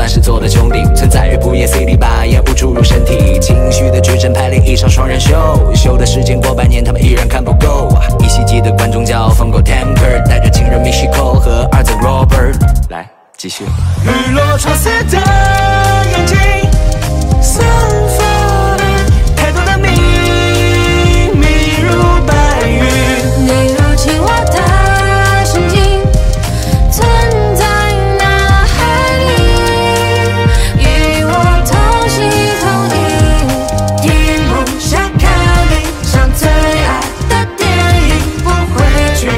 算是做的兄弟，存在于不夜 CD 把烟雾注入身体，情绪的矩阵排练一场双人秀，秀的时间过百年，他们依然看不够。依稀记得观众叫疯狗 Tanker， 带着情人 Michiko 和儿子 Robert。来，继续。 日落潮湿的眼睛，散发了太多的秘密，如白云。 你入侵我的神经，存在脑海里，与我同心同饮。 一幕下看你像最爱的电影，不会去。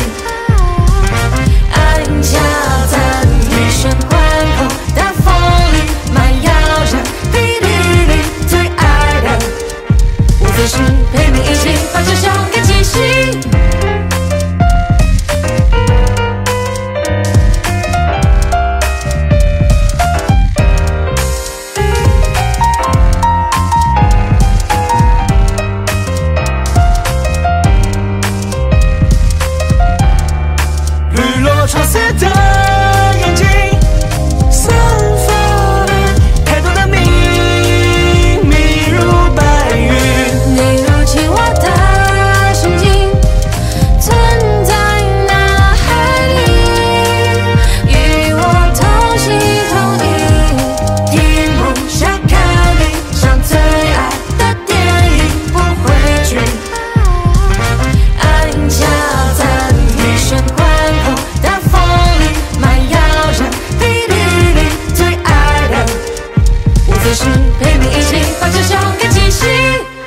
爱夹在你玄关口的风里，慢摇着滴滴滴，最爱的无非是陪你一起把这首歌记醒。 日落潮湿的眼睛，散发了太多的秘密，如白云。 你入侵我的神经，存在脑海里，与我同心同饮。 一幕下看你像最爱的电影，不会去。 爱夹在你玄关口的风里，慢摇着滴滴滴，最爱的无非是陪你一起把这首歌记醒。